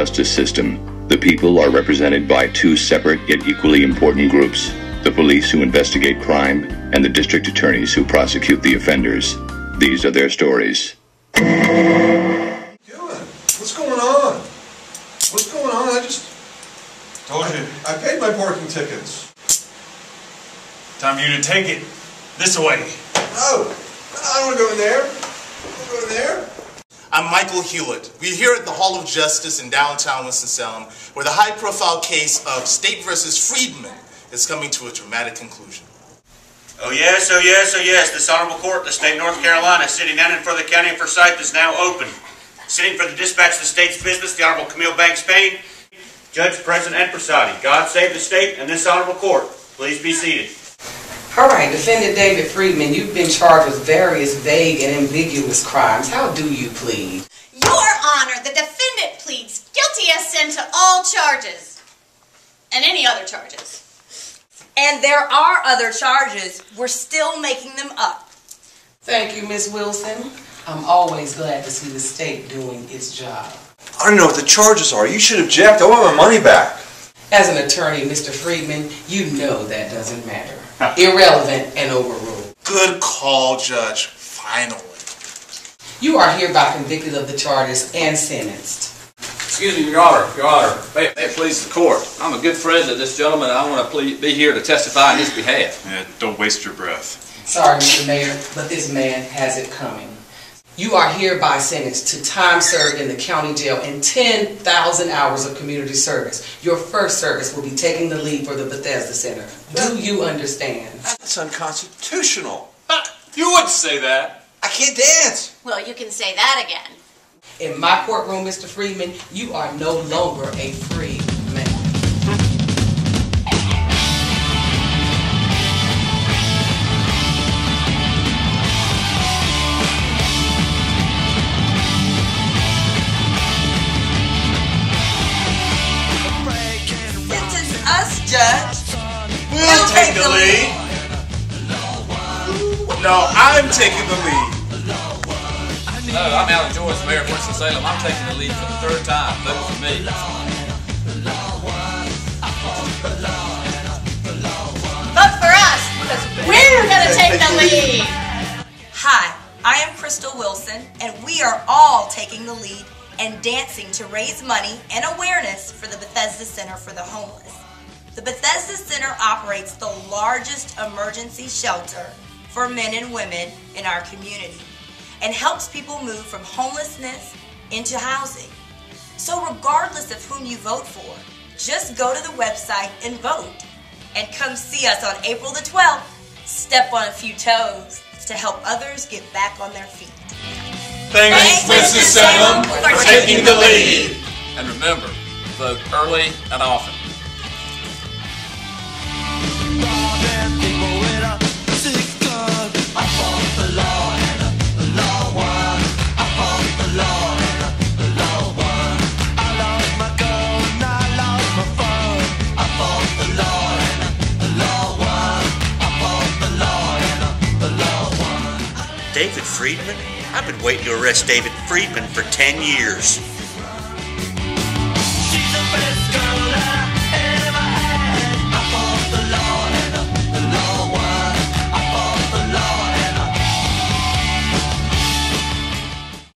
justice system, the people are represented by two separate yet equally important groups: the police who investigate crime and the district attorneys who prosecute the offenders. These are their stories. What are you doing? What's going on? What's going on? I just... Told you. I paid my parking tickets. Time for you to take it this way. No, I don't want to go in there. I don't want to go in there. I'm Michael Hewlett. We're here at the Hall of Justice in downtown Winston-Salem, where the high-profile case of State versus Freedman is coming to a dramatic conclusion. Oh yes, oh yes, oh yes. This Honorable Court of the State of North Carolina, sitting down in front of the County of Forsyth, is now open. Sitting for the dispatch of the state's business, the Honorable Camille Banks Payne, Judge, President, and Presiding. God save the state and this Honorable Court. Please be seated. All right, Defendant David Freedman, you've been charged with various vague and ambiguous crimes. How do you plead? Your Honor, the defendant pleads guilty as sin to all charges. And any other charges. And there are other charges. We're still making them up. Thank you, Miss Wilson. I'm always glad to see the state doing its job. I don't know what the charges are. You should object. I want my money back. As an attorney, Mr. Freedman, you know that doesn't matter. Irrelevant and overruled. Good call, Judge. Finally. You are hereby convicted of the charges and sentenced. Excuse me, Your Honor. Your Honor, may it please the court. I'm a good friend of this gentleman, and I want to be here to testify on his behalf. Don't waste your breath. Sorry, Mr. Mayor, but this man has it coming. You are hereby sentenced to time served in the county jail and 10,000 hours of community service. Your first service will be taking the lead for the Bethesda Center. Do you understand? That's unconstitutional. You wouldn't say that. I can't dance. Well, you can say that again. In my courtroom, Mr. Freedman, you are no longer a free man. Sentence us, Judge. We'll take the lead. No, I'm taking the lead. No, I'm Alan Joyce, Mayor of Winston-Salem. I'm taking the lead for the third time. Vote for me. Vote for us, because we're going to take the lead. Hi, I am Crystal Wilson, and we are all taking the lead and dancing to raise money and awareness for the Bethesda Center for the Homeless. The Bethesda Center operates the largest emergency shelter for men and women in our community and helps people move from homelessness into housing. So regardless of whom you vote for, just go to the website and vote. And come see us on April the 12th. Step on a few toes to help others get back on their feet. Thanks, Winston-Salem, for taking the lead. And remember, vote early and often. David Freedman? I've been waiting to arrest David Freedman for 10 years.